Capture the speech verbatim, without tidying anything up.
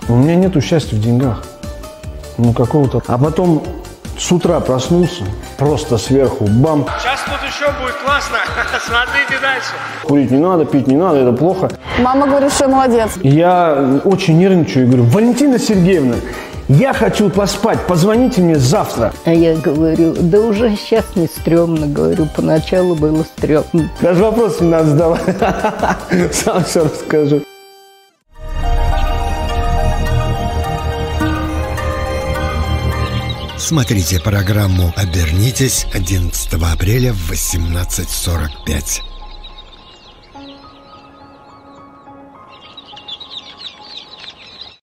У меня нету счастья в деньгах. Ну, какого-то. А потом с утра проснулся, просто сверху, бам. Сейчас тут еще будет классно. Смотрите дальше. Курить не надо, пить не надо, это плохо. Мама говорит, что я молодец. Я очень нервничаю и говорю: Валентина Сергеевна, я хочу поспать, позвоните мне завтра. А я говорю: да уже сейчас не стрёмно, говорю, поначалу было стрёмно. Даже вопрос не надо задавать, сам все расскажу. Смотрите программу «Обернитесь» одиннадцатого апреля в восемнадцать сорок пять.